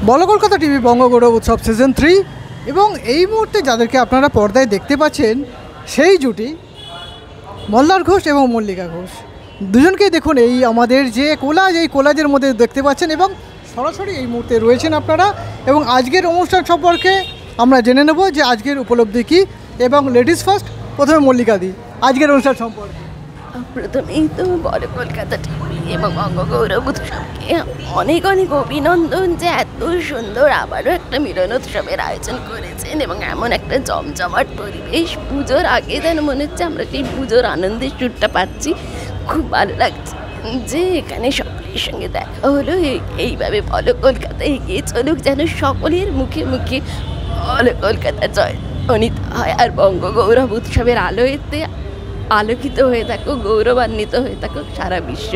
বলো কলকাতা টিভি বঙ্গগৌরব উৎসব সিজন 3 এবং এই মুহূর্তে যাদেরকে আপনারা পর্দায় দেখতে পাচ্ছেন সেই জুটি মল্লার ঘোষ এবং মল্লিকা ঘোষ দুজনকেই দেখুন এই আমাদের যে কোলাজ এই কোলাজের মধ্যে দেখতে পাচ্ছেন এবং সরাসরি এই মুহূর্তে রয়েছেন আপনারা এবং আজকের অনুষ্ঠান সম্পর্কে আমরা জেনে নেব যে আজকের উপলব্ধি কী এবং লেডিস ফার্স্ট প্রথমে মল্লিকা দি আজকের অনুষ্ঠান সম্পর্কে। প্রথমেই তো বড় কলকাতা টিভি এবং বঙ্গগৌরব উৎসবকে অনেক অনেক অভিনন্দন যে এত সুন্দর আবারও একটা মিলন উৎসবের আয়োজন করেছেন এবং এমন একটা জমজমাট পরিবেশ পুজোর আগে যেন মনে হচ্ছে আমরা সেই পুজোর আনন্দের সুরটা পাচ্ছি। খুব ভালো লাগছে যে এখানে সকলের সঙ্গে দেখা হলো। এইভাবে বলো কলকাতা এগিয়ে চলুক, যেন সকলের মুখে মুখে বলো কলকাতা জয় ধ্বনিত হয় আর বঙ্গগৌরব উৎসবের আলোতে আলোকিত হয়ে থাকুক, গৌরবান্বিত হয়ে থাকুক সারা বিশ্ব।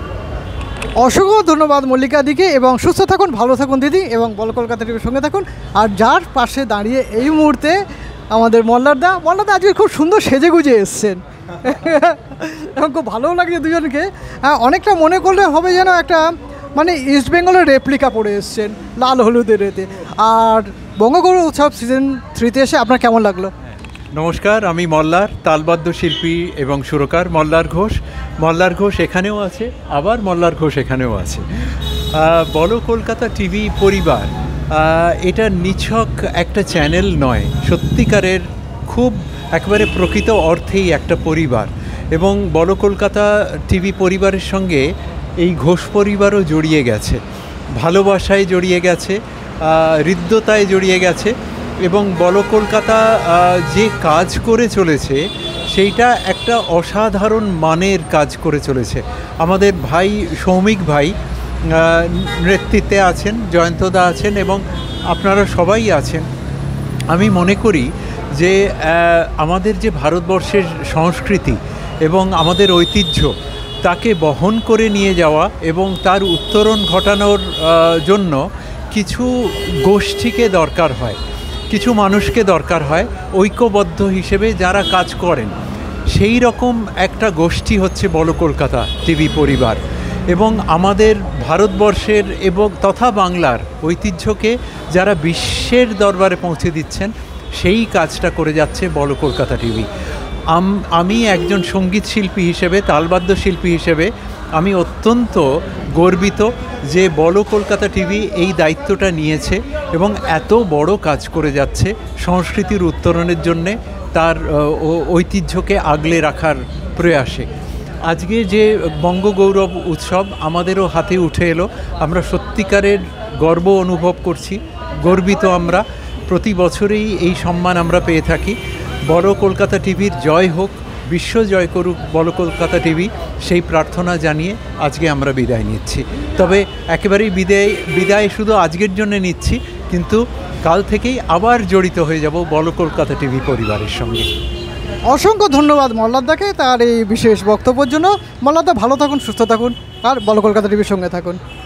অসংখ্য ধন্যবাদ মল্লিকা দিকে এবং সুস্থ থাকুন, ভালো থাকুন দিদি এবং বলো কলকাতা টিভির সঙ্গে থাকুন। আর যার পাশে দাঁড়িয়ে এই মুহূর্তে আমাদের মল্লারদা আজকে খুব সুন্দর সেজে গুজে এসছেন এবং খুব ভালোও লাগছে দুজনকে। অনেকটা মনে করলে হবে যেন একটা মানে ইস্ট বেঙ্গলের রেপ্লিকা পড়ে এসছেন লাল হলুদের এতে। আর বঙ্গগৌরব উৎসব সিজন 3-তে এসে আপনার কেমন লাগলো? নমস্কার, আমি মল্লার তালবাদ্য শিল্পী এবং সুরকার মল্লার ঘোষ এখানেও আছে, আবার মল্লার ঘোষ এখানেও আছে। বলো কলকাতা টিভি পরিবার এটা নিছক একটা চ্যানেল নয়, সত্যিকারের খুব একেবারে প্রকৃত অর্থেই একটা পরিবার এবং বলো কলকাতা টিভি পরিবারের সঙ্গে এই ঘোষ পরিবারও জড়িয়ে গেছে, ভালোবাসায় জড়িয়ে গেছে, হৃদ্যতায় জড়িয়ে গেছে এবং বলো কলকাতা যে কাজ করে চলেছে সেইটা একটা অসাধারণ মানের কাজ করে চলেছে। আমাদের ভাই সৌমিক ভাই নেতৃত্বে আছেন, জয়ন্তদা আছেন এবং আপনারা সবাই আছেন। আমি মনে করি যে আমাদের যে ভারতবর্ষের সংস্কৃতি এবং আমাদের ঐতিহ্য তাকে বহন করে নিয়ে যাওয়া এবং তার উত্তরণ ঘটানোর জন্য কিছু গোষ্ঠীকে দরকার হয়, কিছু মানুষকে দরকার হয় ঐক্যবদ্ধ হিসেবে যারা কাজ করেন। সেই রকম একটা গোষ্ঠী হচ্ছে বলো কলকাতা টিভি পরিবার এবং আমাদের ভারতবর্ষের এবং তথা বাংলার ঐতিহ্যকে যারা বিশ্বের দরবারে পৌঁছে দিচ্ছেন সেই কাজটা করে যাচ্ছে বলো কলকাতা টিভি। আমি একজন সঙ্গীত শিল্পী হিসেবে, তালবাদ্য শিল্পী হিসেবে আমি অত্যন্ত গর্বিত যে বলো কলকাতা টিভি এই দায়িত্বটা নিয়েছে এবং এত বড় কাজ করে যাচ্ছে সংস্কৃতির উত্তরণের জন্যে, তার ঐতিহ্যকে আগলে রাখার প্রয়াসে। আজকে যে বঙ্গগৌরব উৎসব আমাদেরও হাতে উঠে এলো, আমরা সত্যিকারের গর্ব অনুভব করছি, গর্বিত আমরা। প্রতি বছরেই এই সম্মান আমরা পেয়ে থাকি। বলো কলকাতা টিভির জয় হোক, বিশ্ব জয় করুক বলো কলকাতা টিভি, সেই প্রার্থনা জানিয়ে আজকে আমরা বিদায় নিচ্ছি। তবে একেবারেই বিদায় শুধু আজকের জন্য নিচ্ছি, কিন্তু কাল থেকেই আবার জড়িত হয়ে যাব বলো কলকাতা টিভি পরিবারের সঙ্গে। অসংখ্য ধন্যবাদ মল্লারদাকে তার এই বিশেষ বক্তব্যের জন্য। মল্লারদা ভালো থাকুন, সুস্থ থাকুন আর বলো কলকাতা টিভির সঙ্গে থাকুন।